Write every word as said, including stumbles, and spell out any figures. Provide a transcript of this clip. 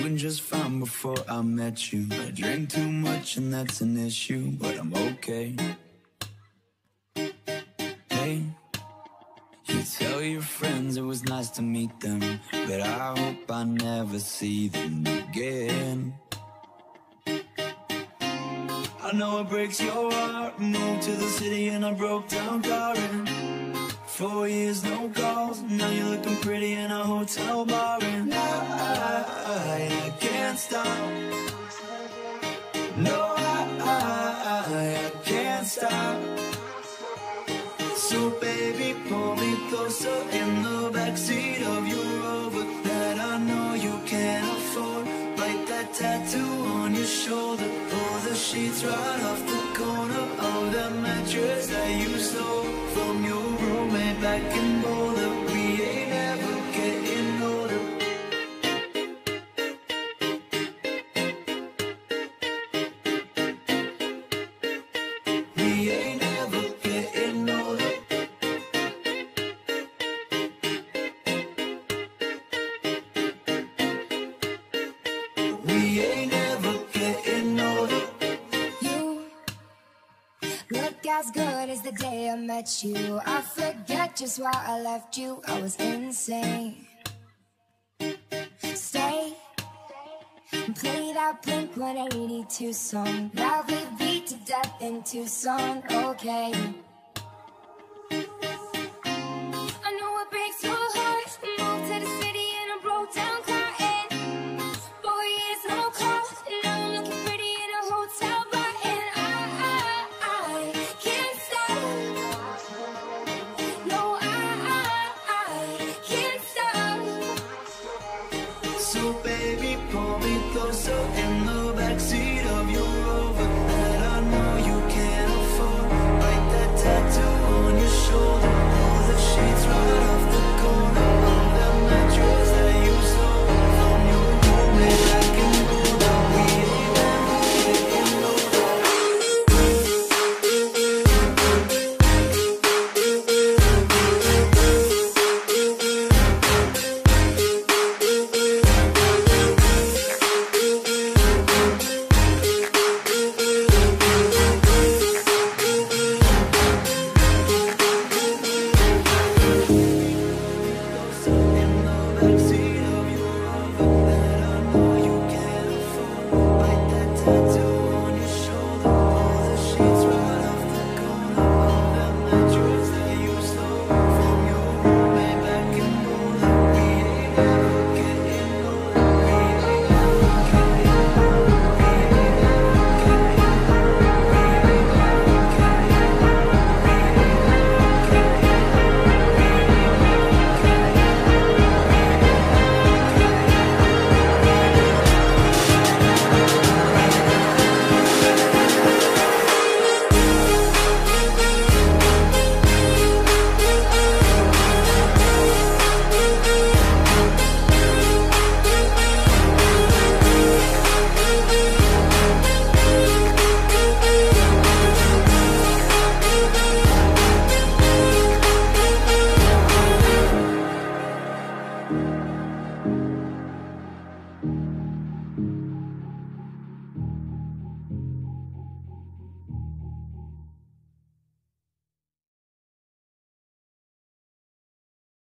doing just fine before I met you. I drink too much and that's an issue, but I'm okay. Hey, you tell your friends it was nice to meet them, but I hope I never see them again. I know it breaks your heart. Moved to the city and I broke down crying. Four years, no calls. Now you're looking pretty in a hotel bar, and I, I can't stop. No, I, I, I can't stop. So baby, pull me closer in the backseat of your Rover that I know you can't afford. Bite that tattoo on your shoulder. Pull the sheets right off the corner of the mattress that you stole from your roommate back in Boulder. We ain't ever getting older. We ain't ever getting older. We ain't ever getting older. You look as good as the day I met you. I forget just why I left you. I was insane. Stay and play that Blink one eighty-two song that we beat to death in Tucson. Okay, I know it breaks your heart. Moved to the city and I broke down crying. Four years, no calls. Now I'm looking pretty in a hotel bar, and I, I, I can't stop. No, I, I, I can't stop. So baby, pull me closer and